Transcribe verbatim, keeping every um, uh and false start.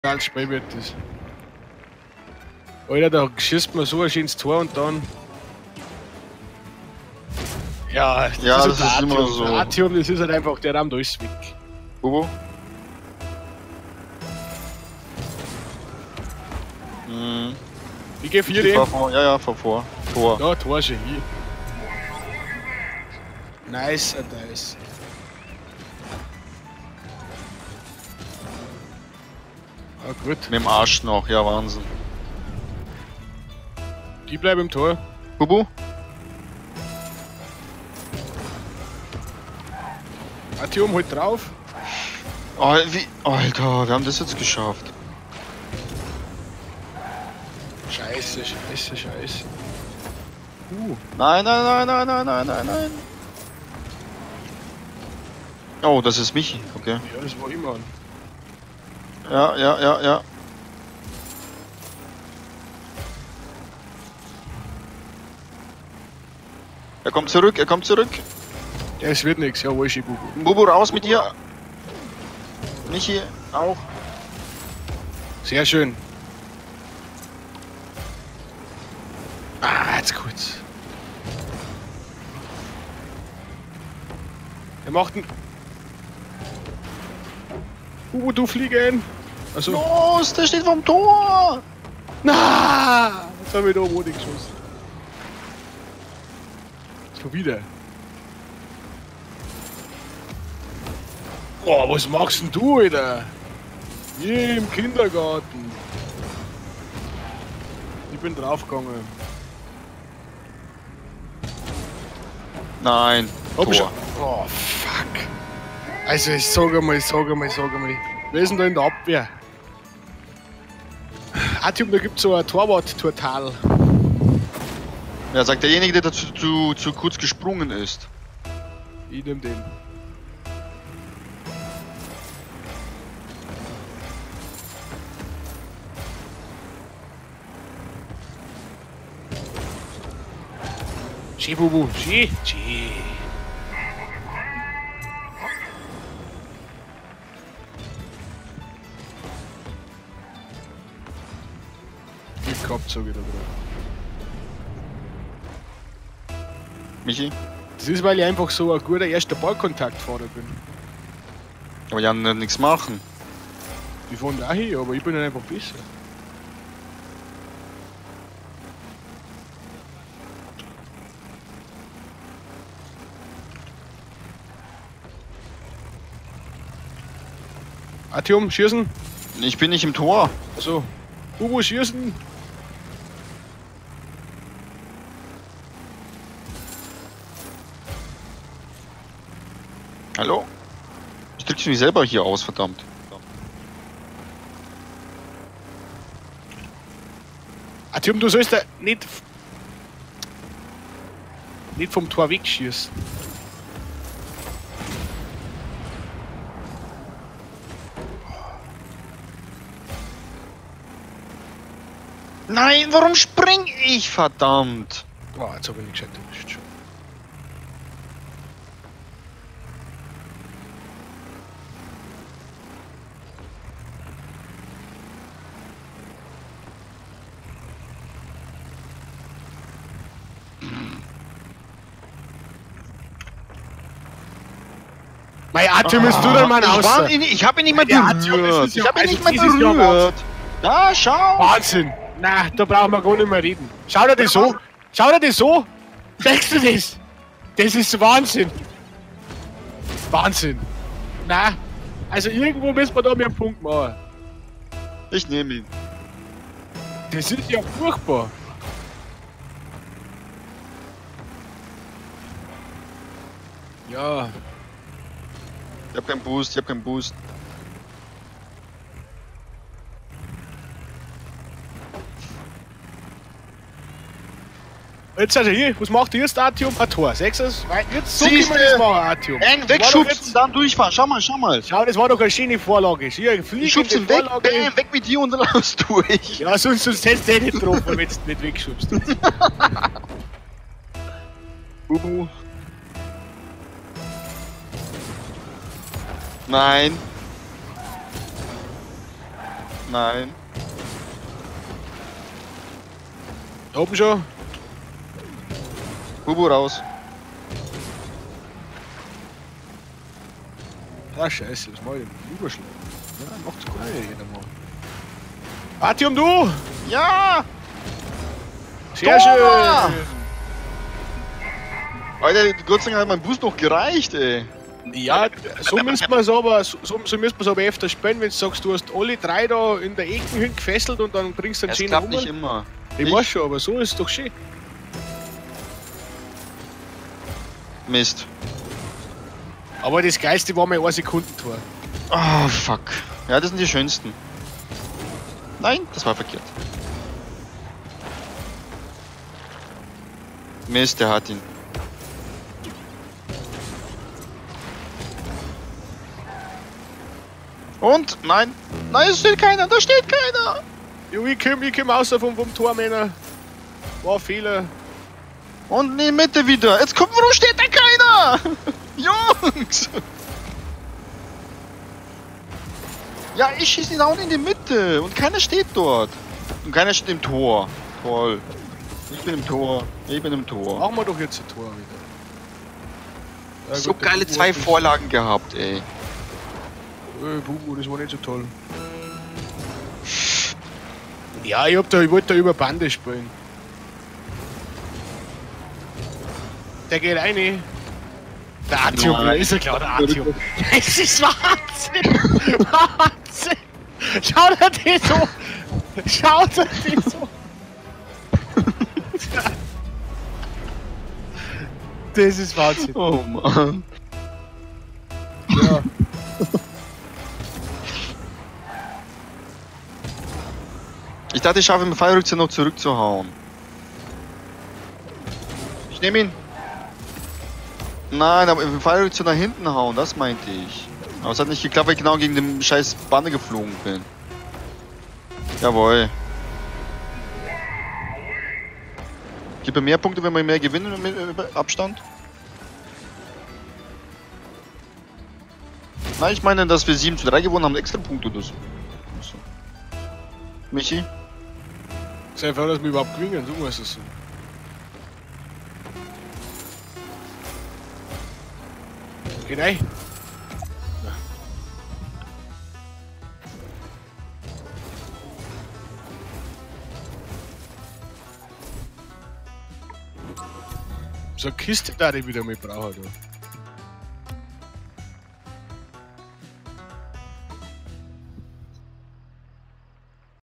Ganz Spiel wird das. Alter, da schießt man so ein schönes Tor und dann. Ja, das ja, ist, das ist immer so. Artium, das ist halt einfach, der rammt alles weg. Bobo? Hm. Ich geh vier, fahr vor. Ja, ja, fahr vor. Tor. Ja, Tor schon hier. Nice, nice. Ah, gut. Mit dem Arsch noch, ja, Wahnsinn. Die bleiben im Tor. Bubu? Artium, halt drauf. Oh, wie, Alter, wir haben das jetzt geschafft. Scheiße, scheiße, scheiße. Uh. Nein, nein, nein, nein, nein, nein, nein, nein. Oh, das ist Michi, okay. Ja, das war immer. Ja, ja, ja, ja. Er kommt zurück, er kommt zurück. Ja, es wird nichts, ja, Walshi, Bubu. Bubu, raus mit dir. Michi, auch. Sehr schön. Ah, jetzt kurz. Er macht einen. Uh, du fliegen! Also. Los, der steht vom Tor! Na! Jetzt haben wir da oben ohne geschossen. Schon wieder. Boah, was machst denn du, Alter? Wie im Kindergarten. Ich bin draufgegangen. Nein. Hab Tor. schon. Oh, fuck. Also, ich sag einmal, ich sag einmal, ich sag einmal. Wer ist denn da in der Abwehr? Artium, da gibt's so ein Torwart-Tortal. Ja, sagt derjenige, der dazu zu, zu kurz gesprungen ist. Ich nehm den. Schee, Bubu, schee, schee. Glück gehabt, sag ich da drauf. Michi? Das ist, weil ich einfach so ein guter erster Ballkontaktfahrer bin. Aber die haben nichts machen. Die fahren da hin, aber ich bin dann einfach besser. Artium, schießen. Ich bin nicht im Tor. Also, Bubu, schießen. Hallo? Ich drück's mich selber hier aus, verdammt. Artium, du sollst da nicht, nicht vom Tor wegschießen. Nein, warum spring ich, verdammt? Oh, jetzt hab ich nicht gescheit erwischt. Mein Artium, ist du denn mal ich, aus? war ihn, ich hab ihn nicht mehr Ja, Artium, das berührt. ist ja- Ich hab ihn also nicht mehr dieses Jahr berührt. Da, schau. Wahnsinn! Na, da brauchen wir gar nicht mehr reden. Schau dir das so! Schau dir das so! Denkst du das? Das ist Wahnsinn! Wahnsinn! Na, also irgendwo müssen wir da mehr einen Punkt machen. Ich nehme ihn. Das ist ja furchtbar! Ja, Ich hab keinen Boost, ich hab keinen Boost. jetzt also hier, was macht ihr jetzt, Artium? Ein Tor, sechses, jetzt so Siehste. können wir das machen, Artium. Eng Das war doch wegschubsen, jetzt- dann durchfahren. Schau mal, schau mal. Schau, das war doch eine schöne Vorlage. Hier, Ich fliegende schub's ihn weg, Vorlage. bam, weg mit dir und raus durch. Ja, sonst, sonst hättest du eh nicht getroffen, wenn du nicht wegschubst. Bubu. Nein. Nein. Da oben schon. Bubu raus. Ah, scheiße, was mach ich denn? Überschlag. Ja, macht's gar nicht jeder mal. Artyom, du! Ja! Sehr Tor! schön! Alter, Gott sei Dank hat mein Boost noch gereicht, ey. Ja, so müsste man es aber, so, so müsste man aber öfter spielen, wenn du sagst, du hast alle drei da in der Ecke hin gefesselt und dann bringst du einen Es schönen klappt Hummel. nicht immer. Ich Nicht? weiß schon, aber so ist es doch schön. Mist. Aber das Geilste war mein ein Sekundentor. Oh, fuck. Ja, das sind die schönsten. Nein, das war verkehrt. Mist, der hat ihn. Und? Nein. Nein, es steht keiner. Da steht keiner. Jo, ich komm, ich komm raus vom, vom Tor, Männer. War ein Fehler. Und in die Mitte wieder. Jetzt kommt, warum steht da keiner? Jungs. Ja, ich schieße ihn auch in die Mitte. Und keiner steht dort. Und keiner steht im Tor. Toll. Ich bin im Tor. Ich bin im Tor. Machen wir doch jetzt ein Tor wieder. Ja, So gut, der geile Bubu zwei hat das- Vorlagen gehabt, ey. Äh, Bubu, das war nicht so toll. Ja, ich, hab da, ich wollte da über Bande spielen. Der geht rein. Der Artyom, Nein. da ist er klar, der Artyom. Es ist Wahnsinn! Wahnsinn! Schau dir das so! Schau dir das so! Das ist Wahnsinn. Oh Mann. Ja. Ich dachte, ich schaffe mit Fallrückzieher noch zurückzuhauen. Ich nehme ihn. Nein, aber im Fallrückzieher nach hinten hauen, das meinte ich. Aber es hat nicht geklappt, weil ich genau gegen den scheiß Banne geflogen bin. Jawohl. Gibt er mehr Punkte, wenn wir mehr gewinnen mit äh, Abstand? Nein, ich meine, dass wir sieben zu drei gewonnen haben, extra Punkte oder so. so. Michi? Sei froh, dass wir überhaupt gewinnen, so muss es so. Geh rein. So eine Kiste da ich wieder mal brauchen. Da.